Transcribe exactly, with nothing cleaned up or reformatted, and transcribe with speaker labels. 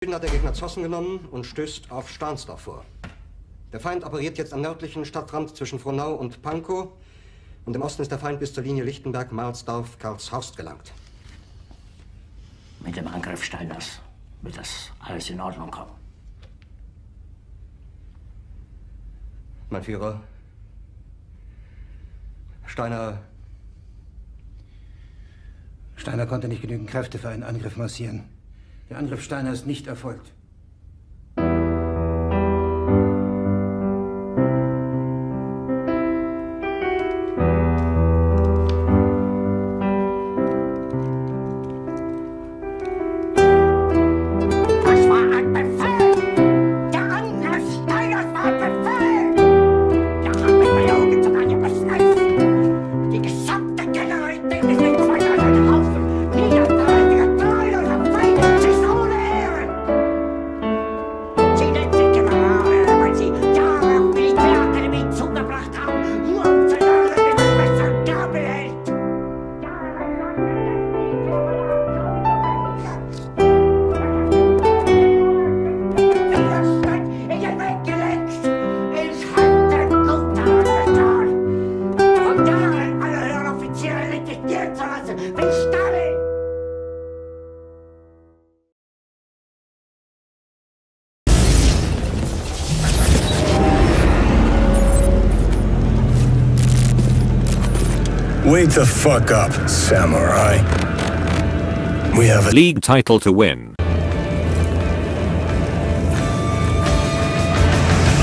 Speaker 1: hat der Gegner Zossen genommen und stößt auf Stahnsdorf vor. Der Feind operiert jetzt am nördlichen Stadtrand zwischen Frohnau und Pankow. Und im Osten ist der Feind bis zur Linie Lichtenberg-Marsdorf-Karlshorst gelangt.
Speaker 2: Mit dem Angriff Steiners wird das alles in Ordnung kommen.
Speaker 1: Mein Führer, Steiner...
Speaker 3: Steiner konnte nicht genügend Kräfte für einen Angriff massieren. Der Angriff Steiner ist nicht erfolgt.
Speaker 4: Wake the fuck up, samurai. We have a
Speaker 5: league title to win.